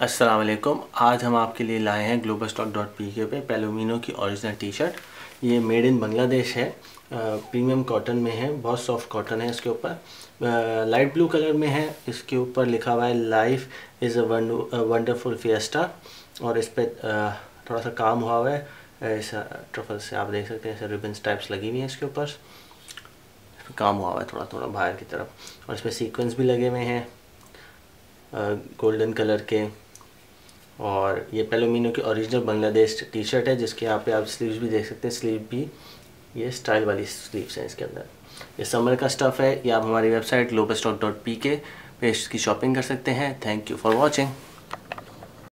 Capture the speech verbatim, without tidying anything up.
अस्सलाम वालेकुम। आज हम आपके लिए लाए हैं global stock dot P K पे पेलोमिनो की ओरिजिनल टी शर्ट। ये मेड इन बांग्लादेश है, प्रीमियम कॉटन में है, बहुत सॉफ्ट कॉटन है। इसके ऊपर लाइट ब्लू कलर में है। इसके ऊपर लिखा हुआ है life is a wonderful fiesta और इस पर थोड़ा सा काम हुआ हुआ है। ऐसा ट्रफल से आप देख सकते हैं, ऐसे रिबन्स टाइप्स लगी हुई हैं इसके ऊपर। इस पर काम हुआ हुआ है थोड़ा थोड़ा बाहर की तरफ, और इस पर सीक्वेंस भी लगे हुए हैं गोल्डन कलर के। और ये पेलोमिनो की ओरिजिनल बांग्लादेश टी शर्ट है, जिसके यहाँ पे आप स्लीव्स भी देख सकते हैं। स्लीव भी ये स्टाइल वाली स्लीव्स हैं इसके अंदर। ये समर का स्टफ़ है। ये आप हमारी website global stock dot P K पे इसकी शॉपिंग कर सकते हैं। Thank you for watching.